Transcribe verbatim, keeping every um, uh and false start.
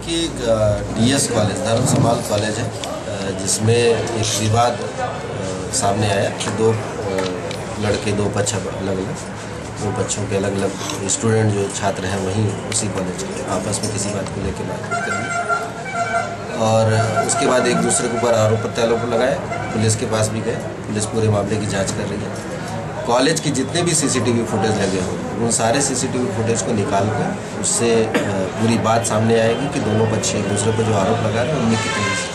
कि DS college धर्म समाल कॉलेज है जिसमें एक विवाद सामने आया कि दो लड़के दो पक्ष अलग अलग दो पक्षों के अलग अलग स्टूडेंट जो छात्र हैं वहीं उसी कॉलेज के आपस में किसी बात को लेकर बातचीत कर ली और उसके बाद एक दूसरे के ऊपर आरोप प्रत्यारोप लगाए। पुलिस के पास भी गए, पुलिस पूरे मामले की जांच कर रही है। कॉलेज की जितने भी सीसीटीवी फुटेज लगे हों उन सारे सीसीटीवी फुटेज को निकाल कर उससे पूरी बात सामने आएगी कि दोनों पक्ष एक दूसरे पर जो आरोप लगा रहे हैं उनमें कितनी